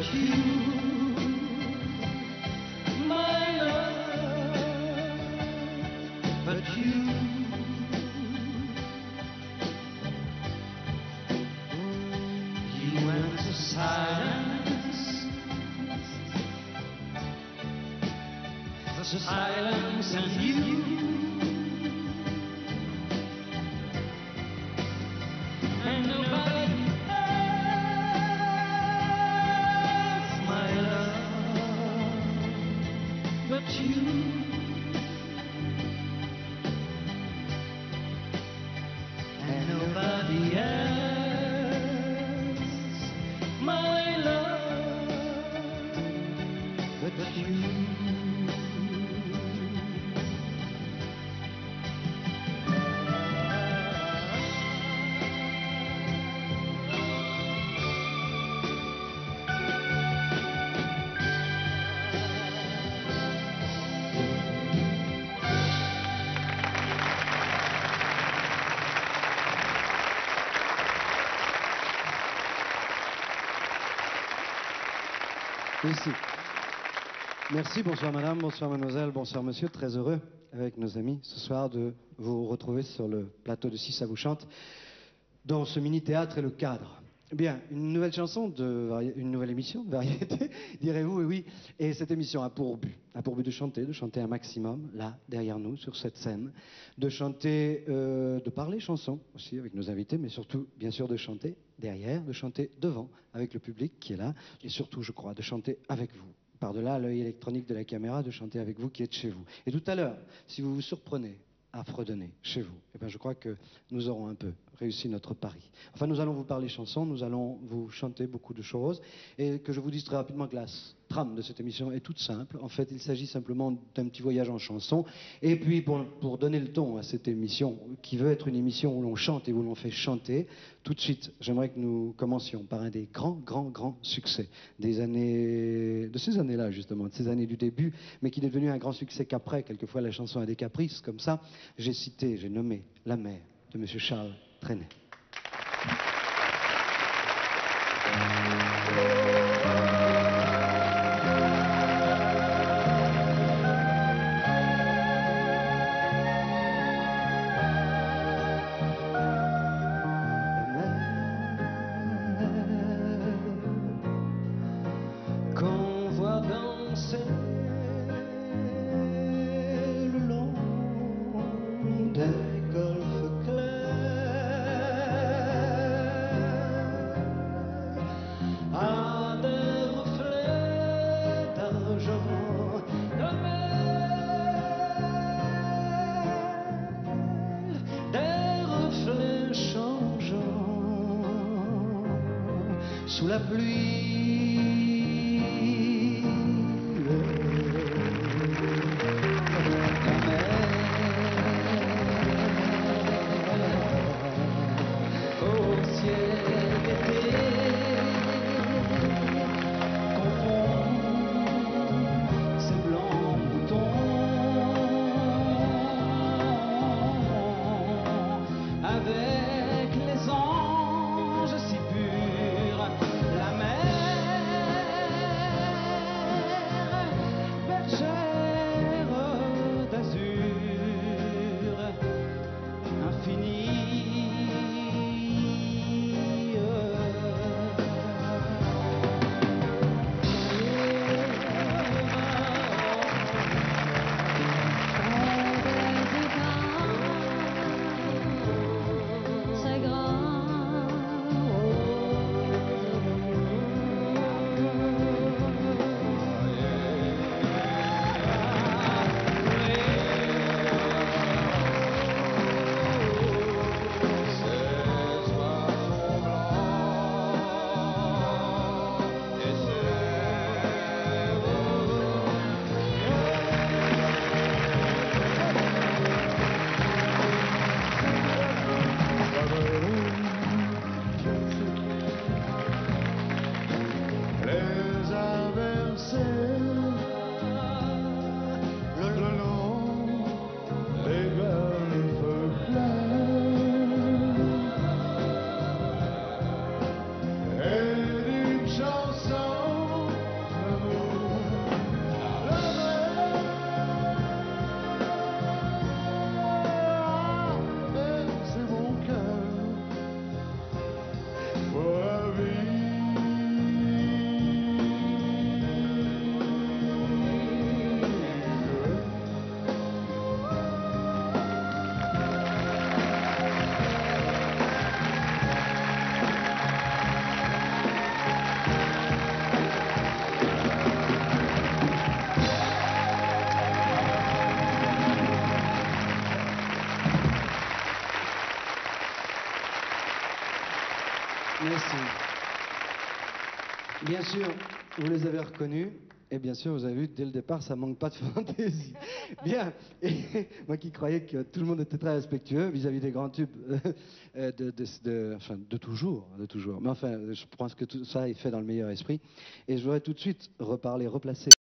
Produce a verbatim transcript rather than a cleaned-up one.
you, my love, but you. You went to silence, the silence and you. And nobody else, my love, but you. And nobody else, my love, but you. Merci. Merci, bonsoir madame, bonsoir mademoiselle, bonsoir monsieur. Très heureux avec nos amis ce soir de vous retrouver sur le plateau de Si ça vous chante dans ce mini-théâtre et le cadre. Bien, une nouvelle chanson, de vari... une nouvelle émission de variété, direz-vous, et oui. Et cette émission a pour but, a pour but de chanter, de chanter un maximum, là, derrière nous, sur cette scène, de chanter, euh, de parler chansons aussi avec nos invités, mais surtout, bien sûr, de chanter derrière, de chanter devant, avec le public qui est là, et surtout, je crois, de chanter avec vous. Par-delà l'œil électronique de la caméra, de chanter avec vous qui êtes chez vous. Et tout à l'heure, si vous vous surprenez à fredonner chez vous, eh bien, je crois que nous aurons un peu réussi notre pari. Enfin, nous allons vous parler chansons, nous allons vous chanter beaucoup de choses, et que je vous dise très rapidement que la trame de cette émission est toute simple. En fait, il s'agit simplement d'un petit voyage en chanson, et puis pour, pour donner le ton à cette émission, qui veut être une émission où l'on chante et où l'on fait chanter, tout de suite, j'aimerais que nous commencions par un des grands, grands, grands succès des années, de ces années-là justement, de ces années du début, mais qui est devenu un grand succès qu'après, quelquefois la chanson a des caprices comme ça. J'ai cité, j'ai nommé La mer de monsieur Charles Trenet. Qu'on voit danser le long des golfes clairs, à des reflets d'argent de mer, des reflets changeants sous la pluie. Avec les anges si purs, la mer. Modestine. Bien sûr, vous les avez reconnus. Et bien sûr, vous avez vu, dès le départ, ça manque pas de fantaisie. Bien, et moi qui croyais que tout le monde était très respectueux vis-à-vis des grands tubes euh, de, de, de, enfin, de toujours, de toujours. Mais enfin, je pense que tout ça est fait dans le meilleur esprit. Et je voudrais tout de suite reparler, replacer